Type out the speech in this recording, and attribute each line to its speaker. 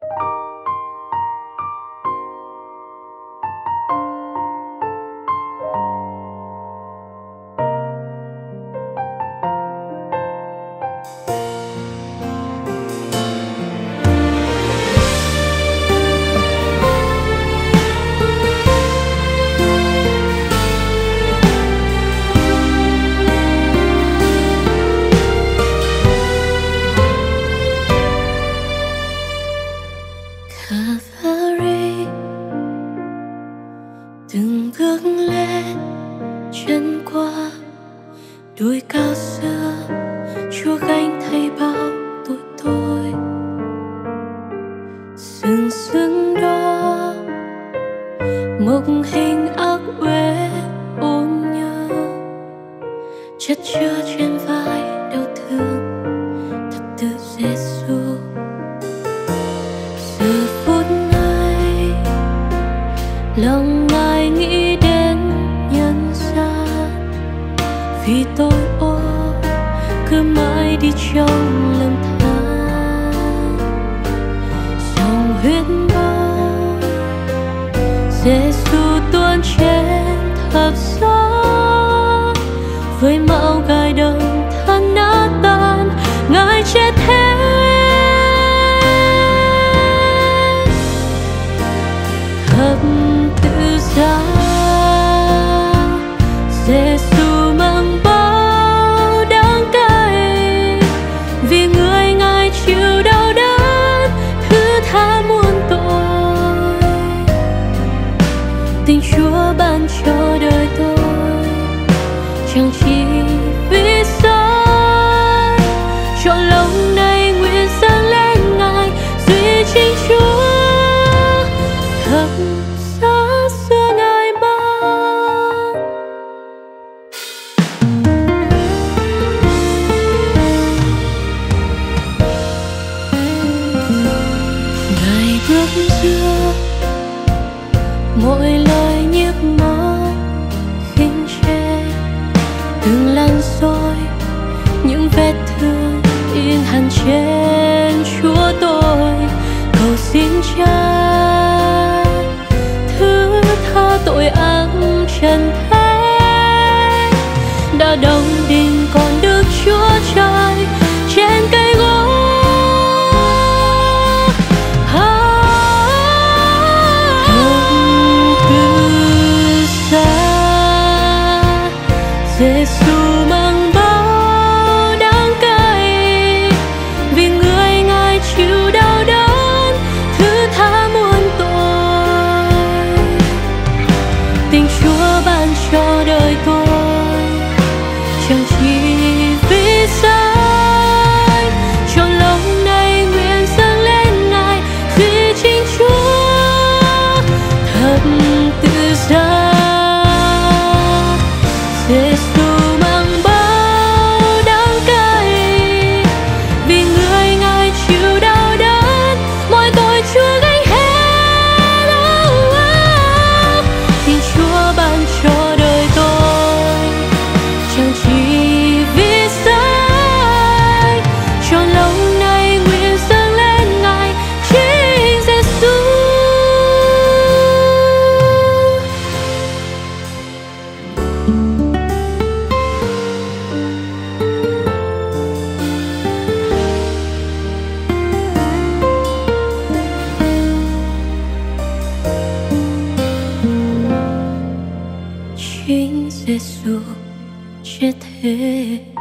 Speaker 1: Calvary từng bước lên chân qua đồi cao xưa, Chúa gánh thay bao tội tôi. Sừng sững đó một hình ác uế ôn nhớ, chất chứa trên vai đau thương thật tự Giêsu. Giờ phút này lòng Ngài nghĩ đến nhân gian, vì tôi cứ mãi đi trong lầm than. Dòng huyết máu Giêsu tuôn trên thập giá, với mão gai đồng thân nát tan, Ngài chết hết. Thập tự giá Giêsu mang bao đắng cay, vì người Ngài chịu đau đớn thứ tha muôn tội. Tình Chúa ban cho đời tôi chẳng chỉ vì sai, chọn lòng này nguyện dâng lên Ngài duy chính Chúa. Thập giá xưa Ngài mang, Ngài bước giữa mỗi lời nhiếc mó khinh chê, từng làn xôi những vết thương in hằn trên Chúa tôi. Cầu xin Cha thứ tha tội ác trần thế, đã đóng đinh con Đức Chúa Trời trên cây gỗ. Giêsu mang bao đắng cay, vì người Ngài chịu đau đớn thứ tha muôn tội. Tình Chúa ban cho đời tôi chẳng chỉ vì sai, chọn lòng này nguyện dâng lên Ngài duy chính Chúa. Thập tự giá Giêsu mang bao đắng cay, vì người Ngài chịu đau đớn mọi tội Chúa gánh hết. Tình Chúa ban cho đời tôi chẳng chỉ vì sai, chọn lòng này nguyện dâng lên Ngài chính Giêsu. Chính Giêsu chết thế.